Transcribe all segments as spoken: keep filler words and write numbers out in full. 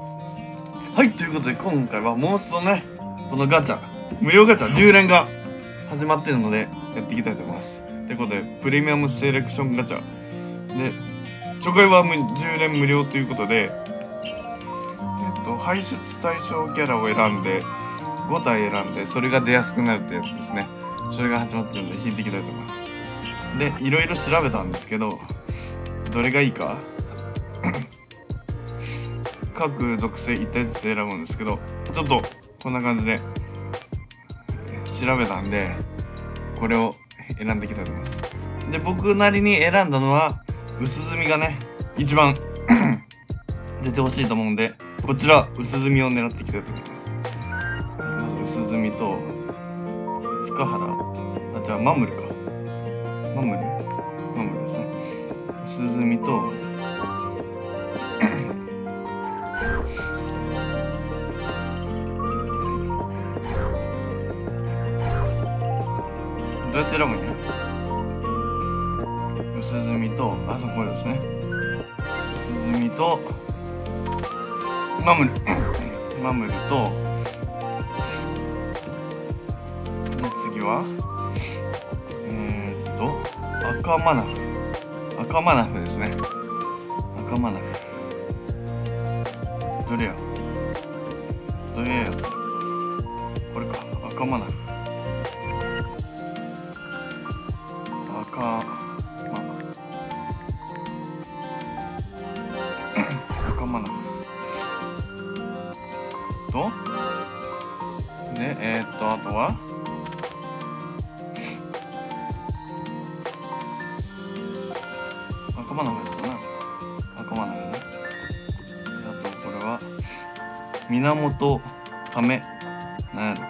はい、ということで今回はもう一度ね、このガチャ、無料ガチャじゅう連が始まってるのでやっていきたいと思います。ということで、プレミアムセレクションガチャで、初回はじゅう連無料ということで、えっと、排出対象キャラを選んで、ご体選んで、それが出やすくなるってやつですね。それが始まってるので引いていきたいと思います。で、いろいろ調べたんですけど、どれがいいか各属性いち体ずつ選ぶんですけど、ちょっとこんな感じで調べたんで、これを選んでいきたいと思います。で、僕なりに選んだのは薄墨がね一番出てほしいと思うんで、こちら薄墨を狙っていきたいと思います。まず薄墨と深原、あ、じゃあマムルかマムルマムルですね。薄墨とどうやって選ぶんや。薄墨と、あ、そう、これですね。薄墨とマムルマムルと、で次はえー、っと赤マナフ赤マナフですね。赤マナフどれやどれやこれか。赤マナフ赤マナフ赤マナフと、で、えー、っと、あとは赤マナフですかね。赤マナフね。あと、これは、源亀、なんやろ。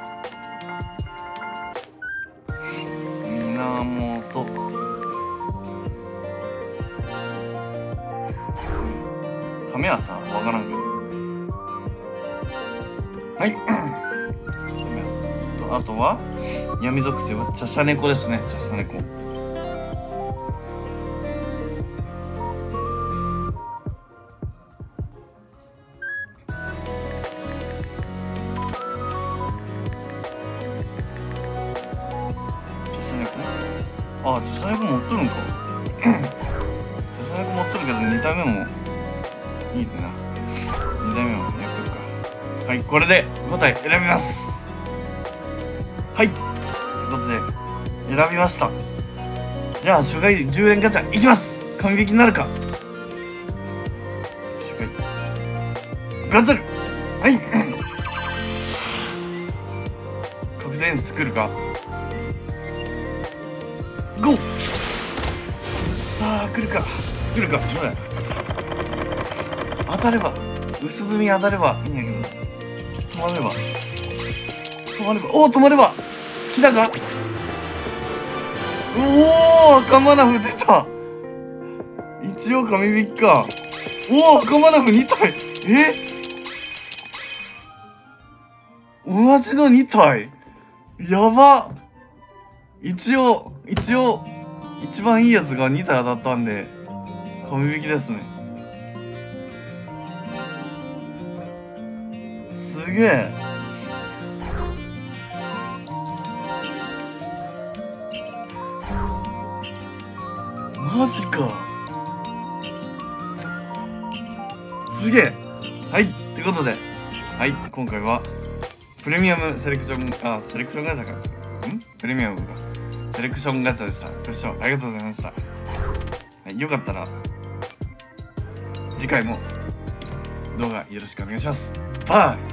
源、亀はさ、わからんけど。はい。あとは闇属性はチャシャネコですね。チャシャネコ。チャシャネコ。あ、チャシャネコ持っとるんか。チャシャネコ持っとるけどに体目もいいな。に体目もやっとるか。はい、これでご体選びます。はい、ということで選びました。じゃあ初回じゅう連ガチャいきます。完撃なるか。初回ガチャル、はい確定演出作るか。ゴー。さあ来るか来るか。どれ当たれば、薄墨当たればいいんやけど、止まれば止まれば、おお止まれば来たか。おお赤マナフ出た。一応神引きか。おお赤マナフに体。え同じのに体やば。一応一応一番いいやつがに体当たったんで神引きですね。すげえ。マジか。すげえ。はい、ってことで、はい、今回はプレミアムセレクション、あ、セレクションガチャか。んプレミアムか。セレクションガチャでした。ご視聴ありがとうございました。はい、よかったら次回も動画よろしくお願いします。バイ。